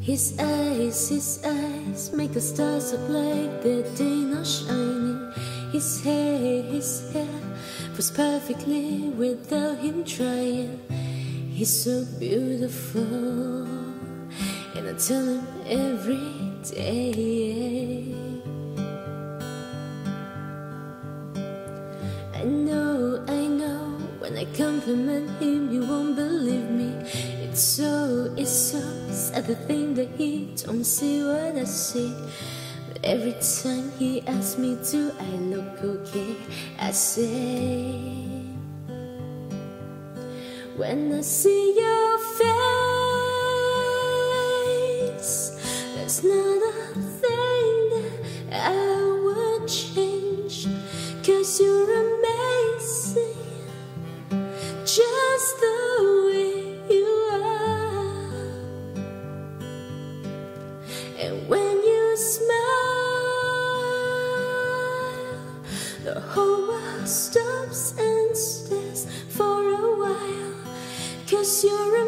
His eyes make the stars look like the day not shining. His hair was perfectly without him trying. He's so beautiful, and I tell him every day. I know, when I compliment him, you won't believe me. It's so sad to think that he don't see what I see. But every time he asks me, do I look okay? I say, when I see your face, there's not a thing that I would change. 'Cause you're amazing, just the way you are. And when you smile, the whole world stops and stares for a while. 'Cause you're